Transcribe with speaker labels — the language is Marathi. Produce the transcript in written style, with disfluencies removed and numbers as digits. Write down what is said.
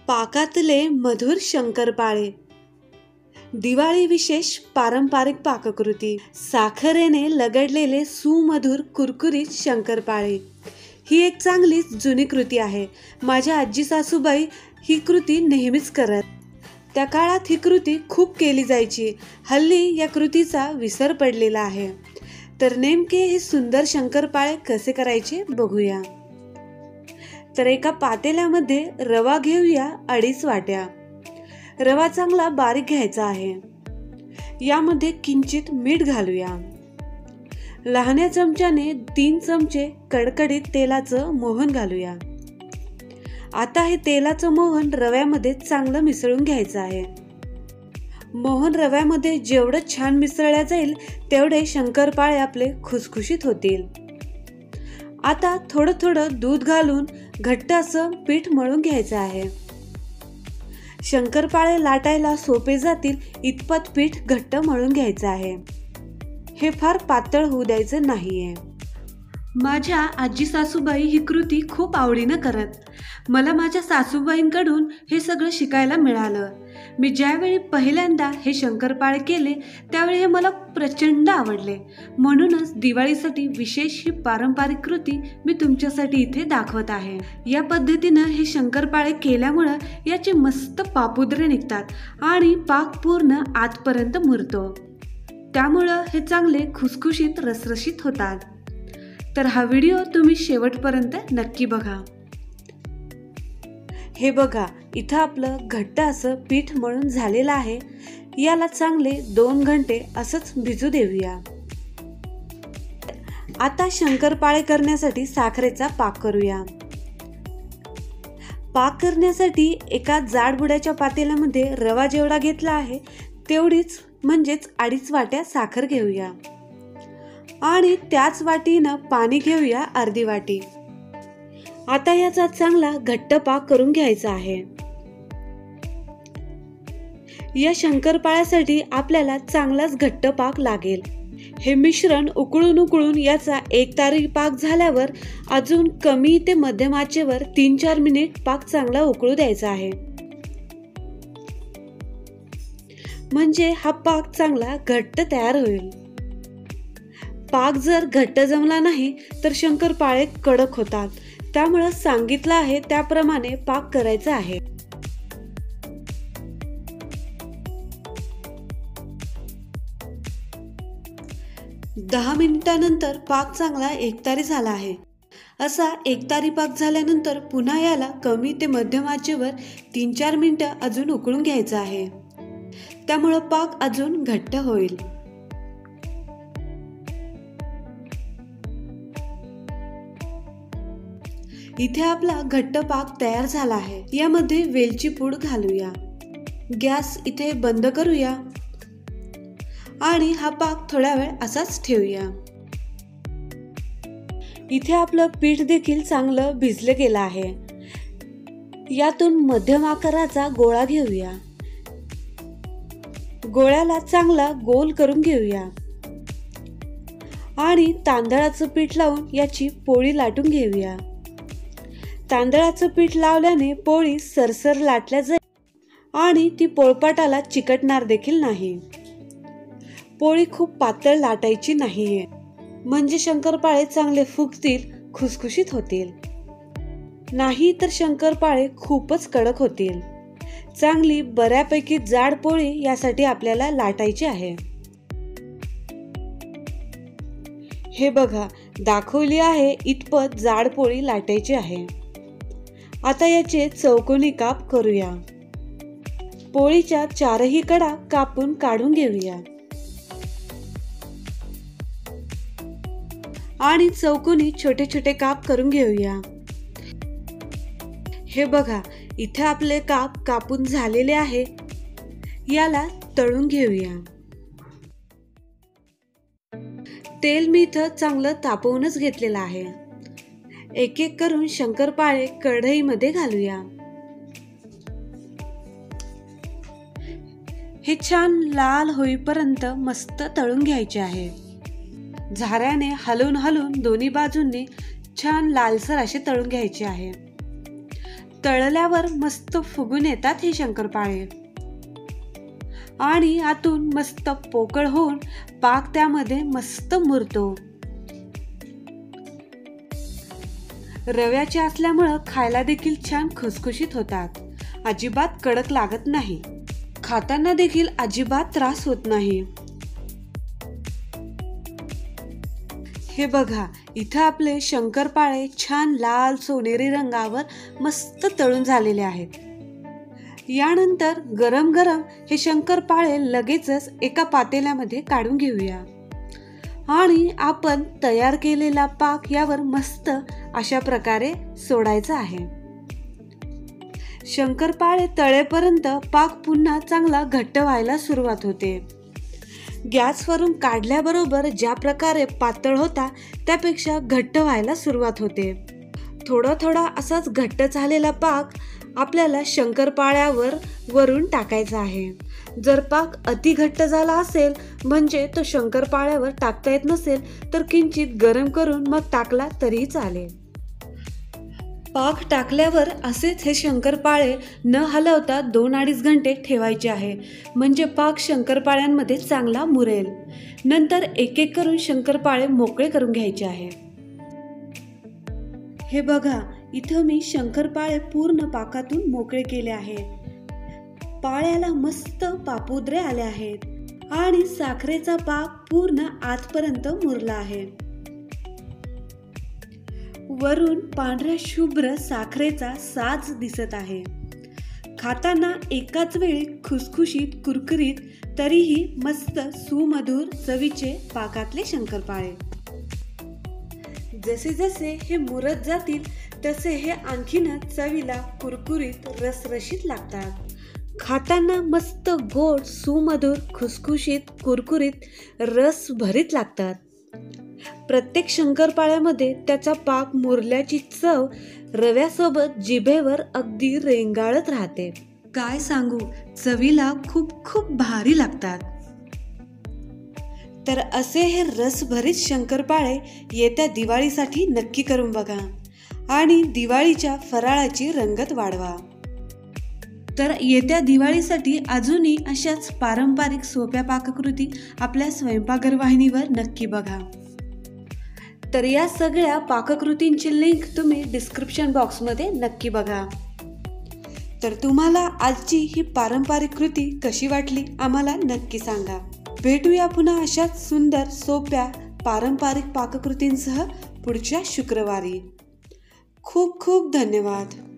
Speaker 1: पाकातले मधुर शंकरपाळे, दिवाळी विशेष पारंपरिक पाककृती, साखरेने लगडलेले सुमधुर कुरकुरीत शंकरपाळे ही एक चांगली जुनी कृती आहे। माझ्या आजी सासूबाई ही कृती नेहमीच करत। त्या काळात ही कृती खूप केली जायची। हल्ली या कृतीचा विसर पडलेला आहे। तर नेमके हे सुंदर शंकरपाळे कसे करायचे बघूया। तर एका पातेल्यामध्ये रवा घेऊया 2.5 वाट्या। रवा चांगला बारीक घ्यायचा आहे। यामध्ये किंचित मीठ घालूया। लहान्या चमच्याने 3 चमचे कडकडीत तेलाचं मोहन घालूया। आता हे तेलाचं मोहन रव्यामध्ये चांगलं मिसळून घ्यायचं आहे। मोहन रव्यामध्ये जेवढं छान मिसळल्या जाईल तेवढे शंकरपाळे आपले खुसखुशीत होतील। आता थोडं थोडं दूध घालून घट्ट असं पीठ मळून घ्यायचं आहे। शंकरपाळे लाटायला सोपे जातील इतपत पीठ घट्ट मळून घ्यायचं आहे। हे फार पातळ होऊ द्यायचं नाहीये। माझ्या आजी सासूबाई ही कृती खूप आवडीनं करत। मला माझ्या सासूबाईंकडून हे सगळं शिकायला मिळालं। मी ज्यावेळी पहिल्यांदा हे शंकरपाळे केले त्यावेळी हे मला प्रचंड आवडले। म्हणूनच दिवाळीसाठी विशेष ही पारंपरिक कृती मी तुमच्यासाठी इथे दाखवत आहे। या पद्धतीनं हे शंकरपाळे केल्यामुळे याचे मस्त पापुद्रे निघतात आणि पाक पूर्ण आतपर्यंत मुरतो। त्यामुळं हे चांगले खुसखुशीत रसरशीत होतात। तर हा व्हिडिओ तुम्ही शेवटपर्यंत नक्की बघा। हे बघा, इथं आपलं घट्ट असं पीठ मळून झालेलं आहे। याला चांगले 2 घंटे असंच भिजू देऊया। आता शंकरपाळे करण्यासाठी साखरेचा पाक करूया। पाक करण्यासाठी एका जाडबुडाच्या पातेल्यामध्ये रवा जेवढा घेतला आहे तेवढीच म्हणजेच 2.5 वाट्या साखर घेऊया आणि त्याच वाटीनं पाणी घेऊया 1/2 वाटी। आता याचा चांगला घट्ट पाक करून घ्यायचा आहे। या शंकरपाळ्यासाठी आपल्याला चांगलाच घट्ट पाक लागेल। हे मिश्रण उकळून याचा एकतारी पाक झाल्यावर अजून कमी ते मध्यम आचेवर 3-4 मिनिट पाक चांगला उकळू द्यायचा आहे। म्हणजे हा पाक चांगला घट्ट तयार होईल। पाक जर घट्ट जमला नाही तर शंकरपाळे कडक होतात। त्यामुळे सांगितलं आहे त्याप्रमाणे पाक करायचा आहे। दहा मिनिटांनंतर पाक चांगला एकतारी झाला आहे। असा एकतारी पाक झाल्यानंतर पुन्हा याला कमी ते मध्यम आचेवर 3-4 मिनिटं अजून उकळून घ्यायचा आहे। त्यामुळे पाक अजून घट्ट होईल। इथे आपला घट्ट पाक तयार झाला आहे। यामध्ये वेलची पूड घालूया। गॅस इथे बंद करूया आणि हा पाक थोडा वेळ असाच ठेवूया। इथे आपलं पीठ देखील चांगलं भिजलं गेलं आहे। यातून मध्यम आकाराचा गोळा घेऊया। गोळ्याला चांगला गोल करून घेऊया आणि तांदळाचं पीठ लावून याची पोळी लाटून घेऊया। तांदळाचं पीठ लावल्याने पोळी सरसर लाटल्या जाईल आणि ती पोळपाटाला चिकटणार देखील नाही। पोळी खूप पातळ लाटायची नाहीये, म्हणजे शंकरपाळे चांगले फुगतील, खुसखुशीत होतील। नाही तर शंकरपाळे खूपच कडक होतील। चांगली बऱ्यापैकी जाड पोळी यासाठी आपल्याला लाटायची आहे। हे बघा, दाखवली आहे इतपत जाड पोळी लाटायची आहे। आता याचे चौकोनी काप करूया। पोळीच्या 4ही कडा कापून काढून घेऊया आणि चौकोनी छोटे छोटे काप करून घेऊया। हे बघा, इथे आपले काप कापून झालेले आहे। याला तळून घेऊया। तेल मी इथं चांगलं तापवूनच घेतलेलं आहे। एक एक करून शंकरपाळे कढईमध्ये घालूया। हे छान लाल होईपर्यंत मस्त तळून घ्यायचे आहे। झाऱ्याने हलवून दोन्ही बाजूंनी छान लालसर असे तळून घ्यायचे आहे। तळल्यावर मस्त फुगून येतात हे शंकरपाळे आणि आतून मस्त पोकळ होऊन पाक त्यामध्ये मस्त मुरतो. रव्याचे असल्यामुळं खायला देखील छान खुसखुशीत होतात. अजिबात कडक लागत नाही. खाताना देखील अजिबात त्रास होत नाही. हे बघा, इथं आपले शंकरपाळे छान लाल सोनेरी रंगावर मस्त तळून झालेले आहेत. यानंतर गरम गरम हे शंकरपाळे लगेचच एका पातेल्यामध्ये काढून घेऊया आणि आपण तयार केलेला पाक यावर मस्त अशा प्रकारे सोडायचा आहे. शंकरपाळे तळेपर्यंत पाक पुन्हा चांगला घट्ट व्हायला सुरुवात होते. गॅसवरून काढल्याबरोबर ज्या प्रकारे पातळ होता त्यापेक्षा घट्ट व्हायला सुरुवात होते. थोडा थोडा असाच घट्ट झालेला पाक आपल्याला शंकरपाळ्यावर वरून टाकायचा आहे. जर पाक अति घट्ट झाला असेल म्हणजे तो शंकरपाळ्यावर टाकता येत नसेल तर किंचित गरम करून मग टाकला तरीही चालेल. पाक टाकल्यावर असेच हे शंकरपाळे न हलवता 2-2.5 घंटे ठेवायचे आहे, म्हणजे पाक शंकरपाळ्यांमध्ये चांगला मुरेल. नंतर एक एक करून शंकरपाळे मोकळे करून घ्यायचे आहे. हे बघा, इथं मी शंकरपाळे पूर्ण पाकातून मोकळे केले आहे. पाळ्याला मस्त पापुद्रे आले आहेत आणि साखरेचा पाक पूर्ण आतपर्यंत मुरला आहे. वरून पांढऱ्या शुभ्र साखरेचा साज दिसत आहे. खाताना एकाच वेळी खुसखुशीत कुरकुरीत तरीही मस्त सुमधुर चवीचे पाकातले शंकरपाळे. जसे जसे हे मुरत जातील तसे हे आणखीनच चवीला कुरकुरीत रसरशीत लागतात. खाताना मस्त गोड सुमधुर खुसखुशीत कुरकुरीत रस भरीत लागतात. प्रत्येक शंकरपाळ्यामध्ये त्याचा पाक मुरल्याची चव रव्यासोबत जिभेवर अगदी रेंगाळत राहते. काय सांगू, चवीला खूप खूप भारी लागतात. तर असे हे रसभरीत शंकरपाळे येत्या दिवाळीसाठी नक्की करून बघा आणि दिवाळीच्या फराळाची रंगत वाढवा. तर येत्या दिवाळीसाठी अजूनही अशाच पारंपरिक सोप्या पाककृती आपल्या स्वयंपाकघर वाहिनीवर नक्की बघा. तर या सगळ्या पाककृतींची लिंक तुम्ही डिस्क्रिप्शन बॉक्समध्ये नक्की बघा. तर तुम्हाला आजची ही पारंपरिक कृती कशी वाटली आम्हाला नक्की सांगा. भेटूया पुन्हा अशाच सुंदर सोप्या पारंपरिक पाककृतींसह पुढच्या शुक्रवारी. खूप खूप धन्यवाद.